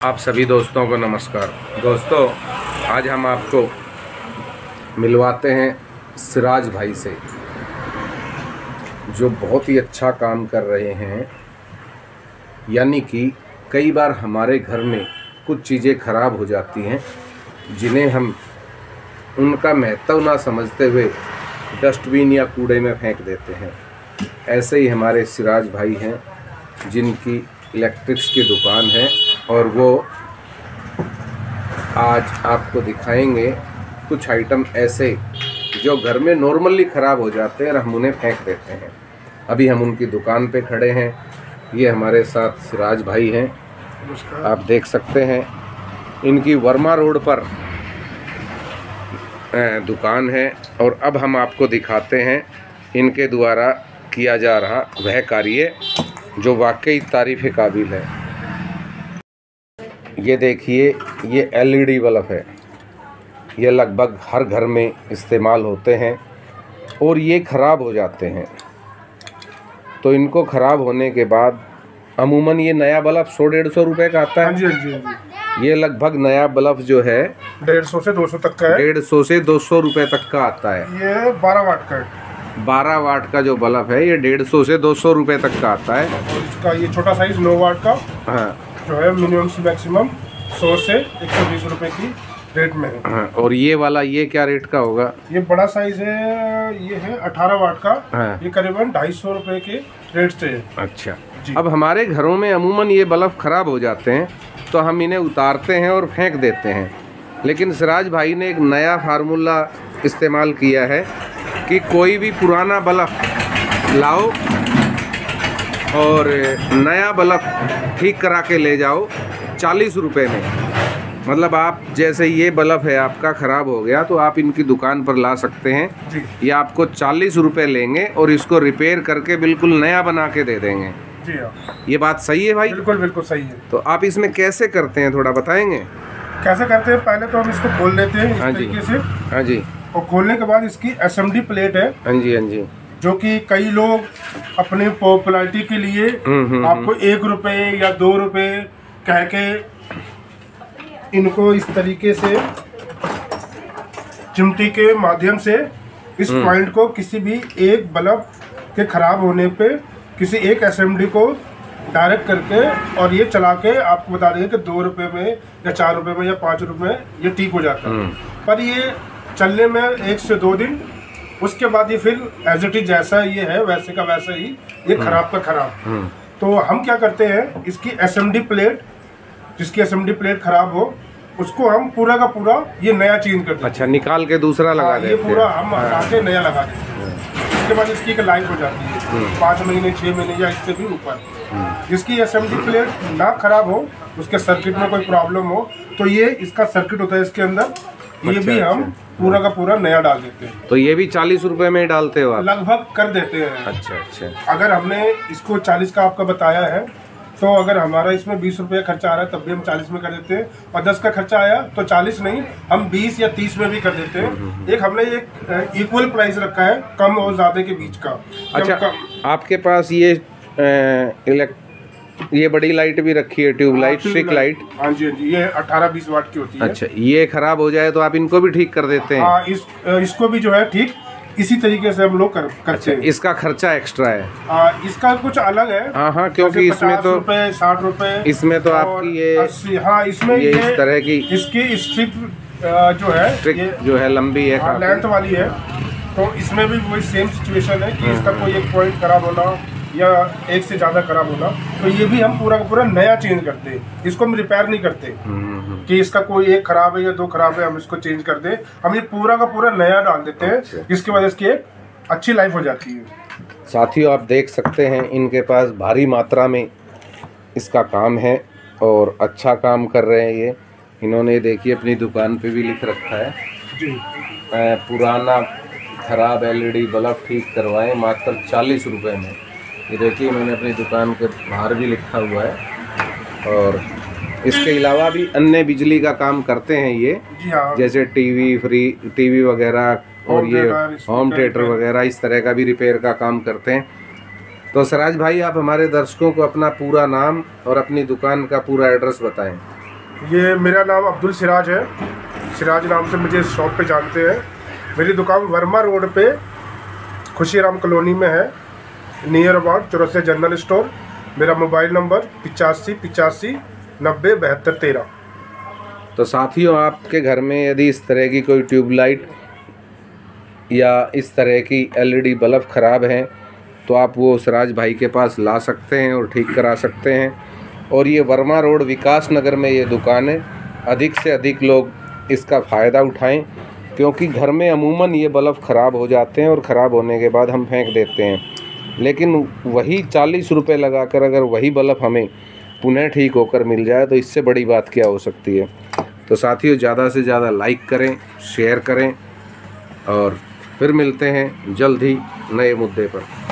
आप सभी दोस्तों को नमस्कार। दोस्तों, आज हम आपको मिलवाते हैं सिराज भाई से, जो बहुत ही अच्छा काम कर रहे हैं। यानी कि कई बार हमारे घर में कुछ चीज़ें ख़राब हो जाती हैं, जिन्हें हम उनका महत्व ना समझते हुए डस्टबिन या कूड़े में फेंक देते हैं। ऐसे ही हमारे सिराज भाई हैं, जिनकी इलेक्ट्रिक्स की दुकान है, और वो आज आपको दिखाएंगे कुछ आइटम ऐसे जो घर में नॉर्मली ख़राब हो जाते हैं और हम उन्हें फेंक देते हैं। अभी हम उनकी दुकान पे खड़े हैं। ये हमारे साथ सिराज भाई हैं, आप देख सकते हैं। इनकी वर्मा रोड पर दुकान है, और अब हम आपको दिखाते हैं इनके द्वारा किया जा रहा वह कार्य जो वाकई तारीफ़ काबिल है। ये देखिए, ये एलईडी बल्ब है। ये लगभग हर घर में इस्तेमाल होते हैं और ये ख़राब हो जाते हैं। तो इनको ख़राब होने के बाद अमूमन ये नया बल्ब 100-150 रुपये का आता है। हाँ जी, हाँ जी, हाँ जी। ये लगभग नया बल्ब जो है 150 से 200 तक का है। 150 से 200 रुपये तक का आता है। ये 12 वाट का है। 12 वाट का जो बल्ब है ये 150 से 200 रुपये तक का आता है। और इसका ये छोटा साइज 9 वाट का हाँ, जो है मिनिमम से मैक्सिमम 100 से 120 रुपए की रेट में है। हाँ। और ये वाला ये क्या रेट का होगा? ये बड़ा साइज है, ये है 18 वाट का। हाँ। ये करीबन 250 रुपए के रेट से है। अच्छा जी। अब हमारे घरों में अमूमन ये बल्ब ख़राब हो जाते हैं, तो हम इन्हें उतारते हैं और फेंक देते हैं। लेकिन सिराज भाई ने एक नया फार्मूला इस्तेमाल किया है कि कोई भी पुराना बल्ब लाओ और नया बल्ब ठीक करा के ले जाओ 40 रुपये में। मतलब आप जैसे ये बल्ब है आपका ख़राब हो गया, तो आप इनकी दुकान पर ला सकते हैं। जी। ये आपको 40 रुपये लेंगे और इसको रिपेयर करके बिल्कुल नया बना के दे देंगे। जी हाँ, ये बात सही है भाई? बिल्कुल बिल्कुल सही है। तो आप इसमें कैसे करते हैं, थोड़ा बताएंगे? कैसे करते हैं, पहले तो हम इसको खोल लेते हैं हाँ इस जी। तरीके से। हाँ जी, और खोलने के बाद इसकी एसएमडी प्लेट है। हाँ जी, हाँ जी। जो कि कई लोग अपने पॉपुलैरिटी के लिए आपको 1 रुपए या 2 रुपए कह के इनको इस तरीके से चिमटी के माध्यम से इस पॉइंट को किसी भी एक बल्ब के खराब होने पे किसी एक एसएमडी को डायरेक्ट करके और ये चला के आपको बता देंगे कि 2 रुपए में या 4 रुपए में या 5 रुपए में ये ठीक हो जाता है। पर ये चलने में 1 से 2 दिन, उसके बाद ये फिर एज इट इज जैसा ये है वैसे का वैसा ही ये खराब का खराब। तो हम क्या करते हैं, इसकी एसएमडी प्लेट, जिसकी एसएमडी प्लेट खराब हो उसको हम पूरा का पूरा ये नया चेंज कर देते हैं। अच्छा, निकाल के दूसरा लगा देते ये हैं। पूरा हम हटा के नया लगा देते हैं। इसके बाद इसकी एक लाइफ हो जाती है 5 महीने 6 महीने या इससे भी ऊपर। जिसकी एसएमडी प्लेट ना खराब हो, उसके सर्किट में कोई प्रॉब्लम हो, तो ये इसका सर्किट होता है इसके अंदर, ये भी हम पूरा का पूरा नया डाल देते हैं। तो ये भी 40 रुपये में ही डालते हो आप? लगभग कर देते हैं। अच्छा अच्छा। अगर हमने इसको 40 का आपका बताया है, तो अगर हमारा इसमें 20 रुपये खर्चा आ रहा है तब भी हम 40 में कर देते हैं, और 10 का खर्चा आया तो 40 नहीं, हम 20 या 30 में भी कर देते हैं। एक हमने एक इक्वल प्राइस रखा है, कम और ज़्यादा के बीच का। अच्छा, आपके पास ये बड़ी लाइट भी रखी है, ट्यूबलाइट, स्ट्रिक लाइट? हाँ जी, हाँ जी। ये 18-20 वाट की होती है। अच्छा, ये खराब हो जाए तो आप इनको भी ठीक कर देते हैं? हाँ, इसको भी जो है ठीक इसी तरीके से हम लोग करते हैं। इसका खर्चा एक्स्ट्रा है? इसका कुछ अलग है। हाँ हाँ, क्योंकि इसमें तो 60 रुपए, इसमें तो आपकी ये 80। हाँ, इसमें ये इस तरह की इसकी स्ट्रिप जो है, ये जो है लंबी है, लेंथ वाली है। तो इसमें भी वही सेम सिचुएशन है कि इसका कोई एक पॉइंट खराब होना या एक से ज़्यादा खराब होना, तो ये भी हम पूरा का पूरा नया चेंज करते हैं। इसको हम रिपेयर नहीं करते कि इसका कोई एक खराब है या 2 खराब है हम इसको चेंज कर दें। हम ये पूरा का पूरा नया डाल देते हैं। अच्छा। जिसकी वजह से एक अच्छी लाइफ हो जाती है। साथियों, आप देख सकते हैं इनके पास भारी मात्रा में इसका काम है और अच्छा काम कर रहे हैं ये। इन्होंने देखिए अपनी दुकान पे भी लिख रखा है जी, पुराना खराब एलईडी बल्ब ठीक करवाएं मात्र 40 रुपये में। ये देखिए, मैंने अपनी दुकान के बाहर भी लिखा हुआ है। और इसके अलावा भी अन्य बिजली का काम करते हैं ये। जी हाँ। जैसे टीवी वगैरह और ये होम थिएटर वगैरह, इस तरह का भी रिपेयर का काम करते हैं। तो सिराज भाई, आप हमारे दर्शकों को अपना पूरा नाम और अपनी दुकान का पूरा एड्रेस बताएं। ये मेरा नाम अब्दुल सिराज है। सिराज नाम से मुझे इस शॉप पे जानते हैं। मेरी दुकान वर्मा रोड पे खुशीराम कॉलोनी में है, near about Chaurasia general store. मेरा मोबाइल नंबर 85 90 72 13। तो साथियों, आपके घर में यदि इस तरह की कोई ट्यूबलाइट या इस तरह की एलईडी बल्ब ख़राब हैं तो आप वो सिराज भाई के पास ला सकते हैं और ठीक करा सकते हैं। और ये वर्मा रोड विकास नगर में ये दुकान है। अधिक से अधिक लोग इसका फ़ायदा उठाएं, क्योंकि घर में अमूमन ये बल्ब ख़राब हो जाते हैं और ख़राब होने के बाद हम फेंक देते हैं। लेकिन वही 40 रुपये लगाकर अगर वही बल्ब हमें पुनः ठीक होकर मिल जाए तो इससे बड़ी बात क्या हो सकती है। तो साथियों, ज़्यादा से ज़्यादा लाइक करें, शेयर करें और फिर मिलते हैं जल्द ही नए मुद्दे पर।